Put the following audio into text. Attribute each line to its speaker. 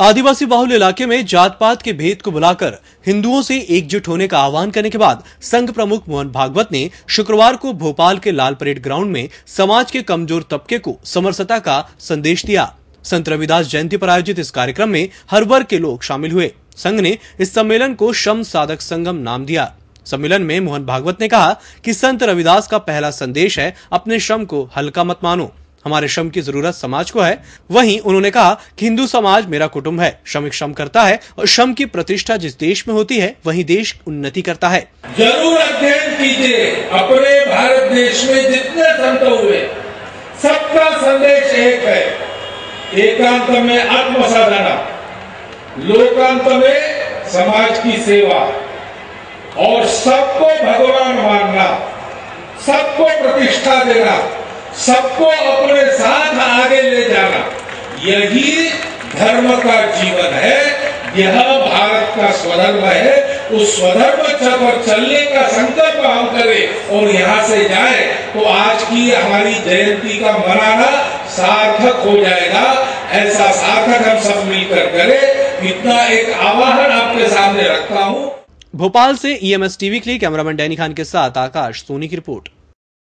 Speaker 1: आदिवासी बाहुल इलाके में जात पात के भेद को बुलाकर हिंदुओं से एकजुट होने का आह्वान करने के बाद संघ प्रमुख मोहन भागवत ने शुक्रवार को भोपाल के लाल परेड ग्राउंड में समाज के कमजोर तबके को समरसता का संदेश दिया। संत रविदास जयंती पर आयोजित इस कार्यक्रम में हर वर्ग के लोग शामिल हुए। संघ ने इस सम्मेलन को श्रम साधक संगम नाम दिया। सम्मेलन में मोहन भागवत ने कहा कि संत रविदास का पहला संदेश है, अपने श्रम को हल्का मत मानो, हमारे श्रम की जरूरत समाज को है। वहीं उन्होंने कहा कि हिंदू समाज मेरा कुटुंब है, श्रमिक श्रम करता है और श्रम की प्रतिष्ठा जिस देश में होती है वहीं देश उन्नति करता है।
Speaker 2: जरूर अध्ययन कीजिए, अपने भारत देश में जितने संत हुए सबका संदेश एक है, एकांत में आत्मसाधना, लोकांत में समाज की सेवा और सबको भगवान मानना, सबको प्रतिष्ठा देना, सबको अपने साथ आगे ले जाना, यही धर्म का जीवन है। यह भारत का स्वधर्म है। उस स्वधर्म पर चलने का संकल्प हम करें और यहाँ से जाए तो आज की हमारी जयंती का मनाना सार्थक हो जाएगा। ऐसा सार्थक हम सब मिलकर करें, इतना एक आह्वान आपके सामने रखता हूँ।
Speaker 1: भोपाल से EMS टीवी के लिए कैमरामैन डैनी खान के साथ आकाश सोनी की रिपोर्ट।